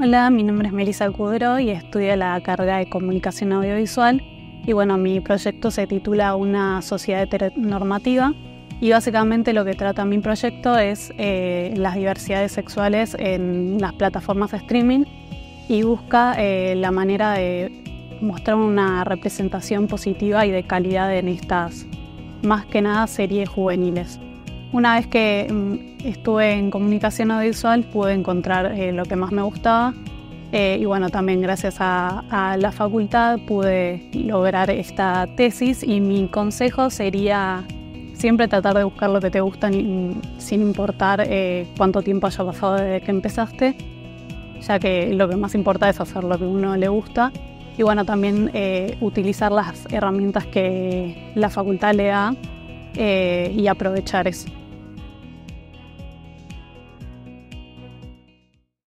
Hola, mi nombre es Melissa Cudero y estudio la carrera de Comunicación Audiovisual. Y bueno, mi proyecto se titula Una sociedad heteronormativa. Y básicamente lo que trata mi proyecto es las diversidades sexuales en las plataformas de streaming y busca la manera de mostrar una representación positiva y de calidad en estas, más que nada, series juveniles. Una vez que estuve en comunicación audiovisual pude encontrar lo que más me gustaba y bueno, también gracias a la facultad pude lograr esta tesis y mi consejo sería siempre tratar de buscar lo que te gusta sin importar cuánto tiempo haya pasado desde que empezaste, ya que lo que más importa es hacer lo que a uno le gusta y bueno, también utilizar las herramientas que la facultad le da y aprovechar eso.